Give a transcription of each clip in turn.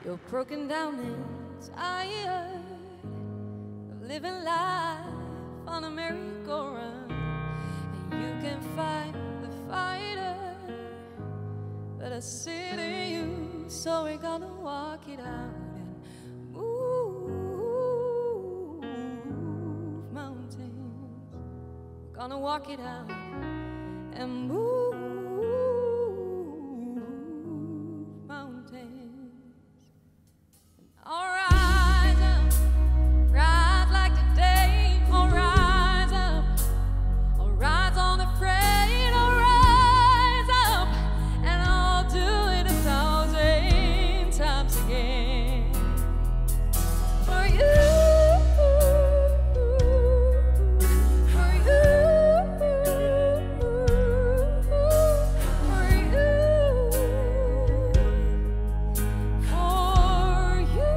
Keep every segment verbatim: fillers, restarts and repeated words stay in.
You're broken down and tired of living life on a merry-go-round, and you can fight the fighter, but I sit in you, so we're gonna walk it out and move mountains. We're gonna walk it out and move mountains. I'll rise up, rise like today. I'll rise up, I'll rise unafraid. I'll rise up, and I'll do it a thousand times again. For you, for you, for you, for you.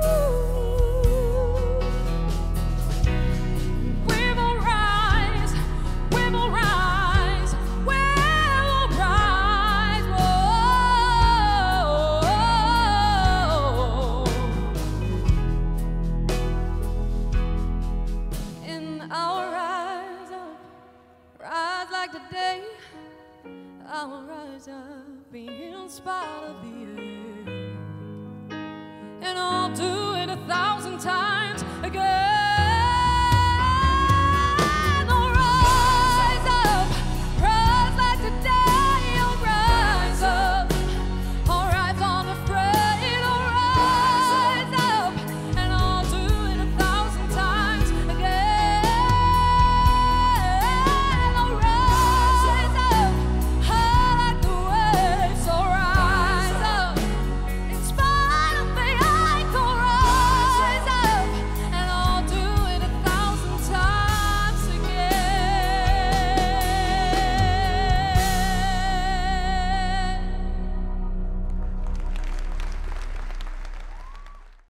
We will rise, we will rise, we will rise. Whoa. And I'll rise up, rise like today. I'll rise up in spite of the air, and I'll do it a thousand times again.